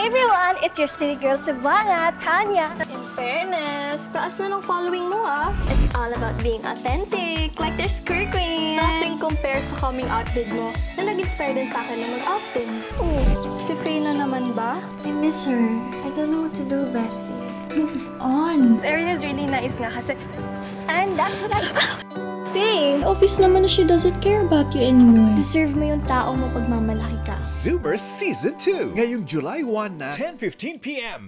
Hey everyone! It's your city girl Savannah, Tanya. In fairness, taas na ng following mo ah. It's all about being authentic, like the skirt queen. Nothing compares sa coming outfit mo na nag-inspire din sa akin na mag-out din. Oh, si Faye na naman ba? I miss her. I don't know what to do, bestie. Move on. This area is really nice nga kasi. And that's what I... Faye! Office naman na she doesn't care about you anymore. Deserve mo yung tao mo pag mamalaki ka. Zoomer Season 2, ngayong July 1 na 10:15 p.m.